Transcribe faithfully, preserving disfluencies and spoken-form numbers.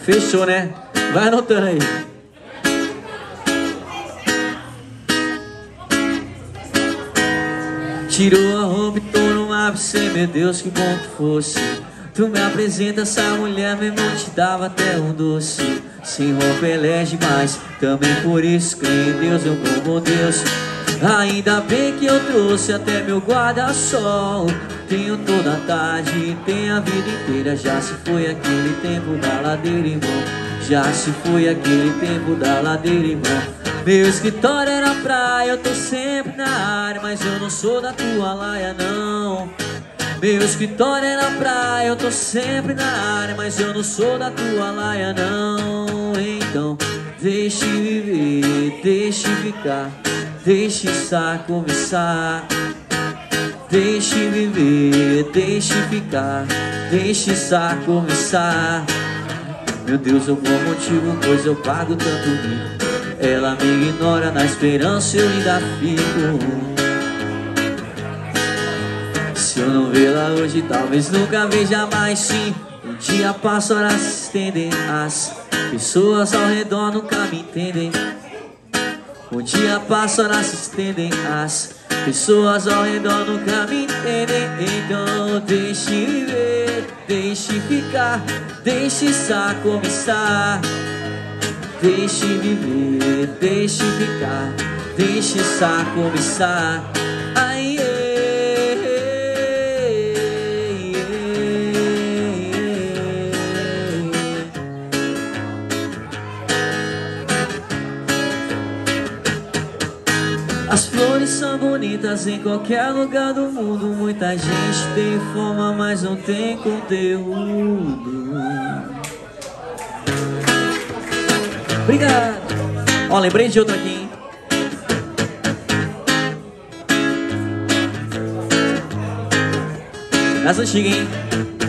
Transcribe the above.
Fechou, né? Vai anotando aí. Tirou a roupa e tô no ápice, meu Deus, que bom que fosse. Tu me apresenta essa mulher, meu irmão, te dava até um doce. Sem roupa ela é demais, também por isso creio em Deus, eu como Deus. Ainda bem que eu trouxe até meu guarda-sol. Tenho toda a tarde, tenho a vida inteira. Já se foi aquele tempo da ladeira, irmão. Já se foi aquele tempo da ladeira, irmão. Meu escritório era praia, eu tô sempre na área, mas eu não sou da tua laia, não. Meu escritório era praia, eu tô sempre na área, mas eu não sou da tua laia, não. Então deixe viver, deixe ficar, deixe estar, começar. Deixe viver, deixe ficar, deixe estar, começar. Meu Deus, eu vou motivo, pois eu pago tanto mico. Ela me ignora, na esperança eu ainda fico. Se eu não vê-la hoje, talvez nunca veja mais, sim. O dia passa, horas se estendem, as pessoas ao redor nunca me entendem. O dia passa, horas se estendem, as pessoas ao redor nunca me entendem. Então deixe viver, deixe ficar, deixe estar, começar. Deixe viver, deixe ficar, deixe estar, começar. Ai, as flores são bonitas em qualquer lugar do mundo. Muita gente tem fama, mas não tem conteúdo. Obrigado. Ó, lembrei de outra aqui, hein? Essa antiga, hein?